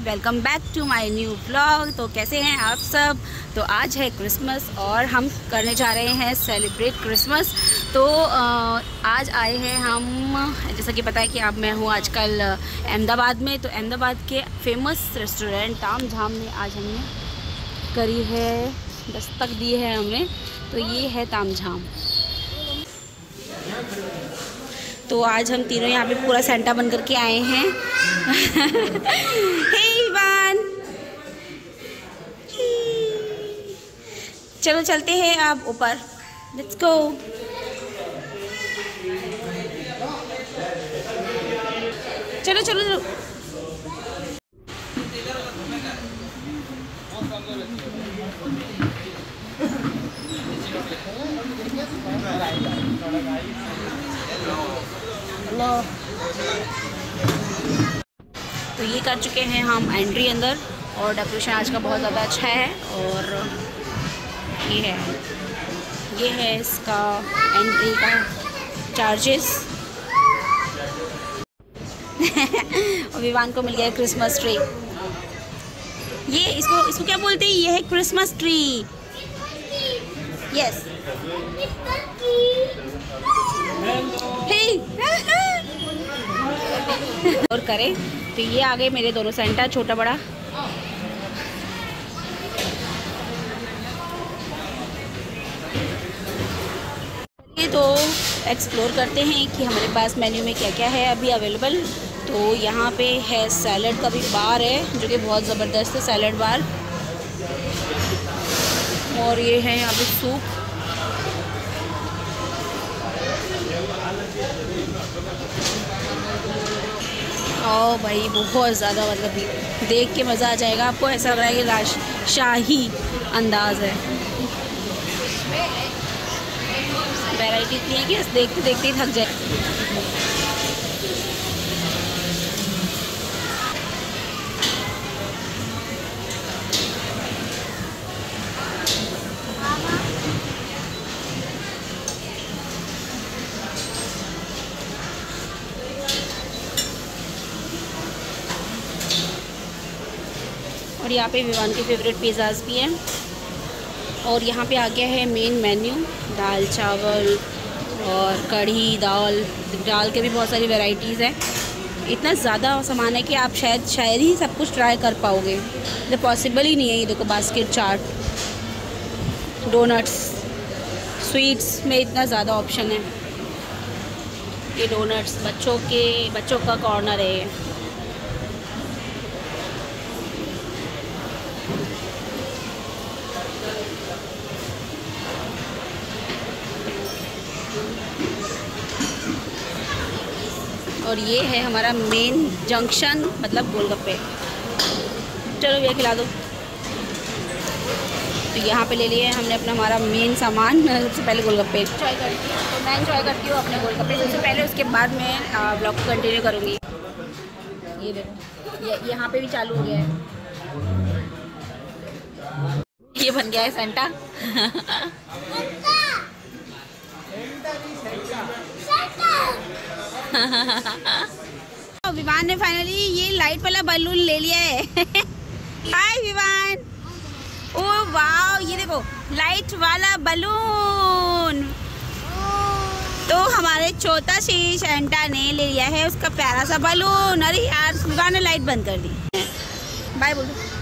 Welcome back to my new vlog. तो कैसे हैं आप सब। तो आज है क्रिसमस और हम करने जा रहे हैं सेलिब्रेट क्रिसमस। तो आज आए हैं हम, जैसा कि पता है कि अब मैं हूँ आजकल अहमदाबाद में। तो अहमदाबाद के फेमस रेस्टोरेंट ताम झाम में आज हमने करी है, दस्तक दी है हमने। तो ये है ताम झाम। तो आज हम तीनों यहाँ पे पूरा सेंटा बन करके आए हैं। हे इवान, चलो चलते हैं अब ऊपर, लेट्स गो। चलो चलो चलो। तो ये कर चुके हैं हम एंट्री अंदर, और डेकोरेशन आज का बहुत ज़्यादा अच्छा है। और ये है इसका एंट्री का चार्जेस। और विवान को मिल गया क्रिसमस ट्री। ये इसको क्या बोलते हैं, ये है क्रिसमस ट्री। यस। और करें तो ये आ गए मेरे दोनों सेंटा, छोटा बड़ा। ये तो एक्सप्लोर करते हैं कि हमारे पास मेन्यू में क्या क्या है अभी अवेलेबल। तो यहाँ पे है सैलड का भी बार है, जो कि बहुत ज़बरदस्त है सैलड बार। और ये है यहाँ पे सूप। ओ भाई बहुत ज़्यादा, मतलब देख के मज़ा आ जाएगा आपको। ऐसा लग रहा है कि राजशाही अंदाज़ है। वैरायटी इतनी है कि देखते देखते ही थक जाए। और यहाँ पे विवान के फेवरेट पिज़्ज़ाज़ भी हैं। और यहाँ पे आ गया है मेन मेन्यू, दाल चावल और कढ़ी दाल के भी बहुत सारी वैराइटीज़ हैं। इतना ज़्यादा सामान है कि आप शायद ही सब कुछ ट्राई कर पाओगे। तो पॉसिबल ही नहीं है। ये देखो बास्केट चाट, डोनट्स, स्वीट्स में इतना ज़्यादा ऑप्शन है। ये डोनट्स बच्चों का कॉर्नर है। और ये है हमारा मेन जंक्शन, मतलब गोलगप्पे। चलो भैया खिला दो। तो यहाँ पे ले लिए हमने अपना हमारा मेन सामान। सबसे पहले गोलगप्पे एंजॉय करती हूँ। तो मैं एंजॉय करती हूँ अपने गोलगप्पे सबसे पहले, उसके बाद मैं ब्लॉग को कंटिन्यू करूँगी। ये देखो यहाँ पे भी चालू हो गया है। ये बन गया है सेंटा। विवान ने फाइनली ये लाइट वाला बलून ले लिया है। हाय विवान। ओ वाह, ये देखो लाइट वाला बलून। तो हमारे छोटा सी सेंटा ने ले लिया है उसका प्यारा सा बलून। अरे यार विवान ने लाइट बंद कर दी। बाय बोलो।